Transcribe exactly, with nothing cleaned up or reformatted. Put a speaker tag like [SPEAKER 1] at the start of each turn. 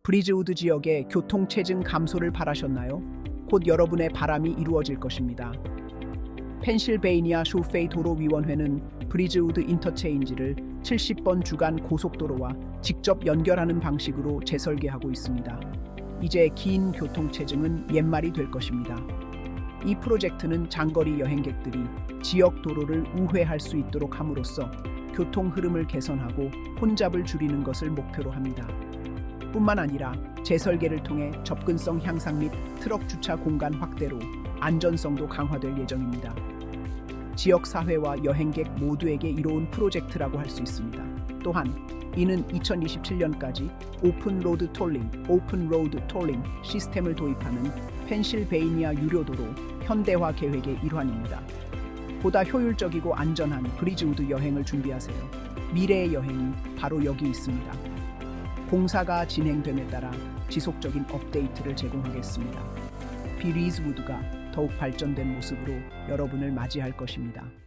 [SPEAKER 1] 브리즈우드 지역의 교통체증 감소를 바라셨나요? 곧 여러분의 바람이 이루어질 것입니다. 펜실베이니아 쇼페이 도로위원회는 브리즈우드 인터체인지를 칠십 번 주간 고속도로와 직접 연결하는 방식으로 재설계하고 있습니다. 이제 긴 교통체증은 옛말이 될 것입니다. 이 프로젝트는 장거리 여행객들이 지역 도로를 우회할 수 있도록 함으로써 교통 흐름을 개선하고 혼잡을 줄이는 것을 목표로 합니다. 뿐만 아니라 재설계를 통해 접근성 향상 및 트럭 주차 공간 확대로 안전성도 강화될 예정입니다. 지역 사회와 여행객 모두에게 이로운 프로젝트라고 할 수 있습니다. 또한 이는 이천이십칠 년까지 오픈 로드 톨링, 오픈 로드 톨링 시스템을 도입하는 펜실베이니아 유료도로 현대화 계획의 일환입니다. 보다 효율적이고 안전한 브리즈우드 여행을 준비하세요. 미래의 여행이 바로 여기 있습니다. 공사가 진행됨에 따라 지속적인 업데이트를 제공하겠습니다. 브리즈우드가 더욱 발전된 모습으로 여러분을 맞이할 것입니다.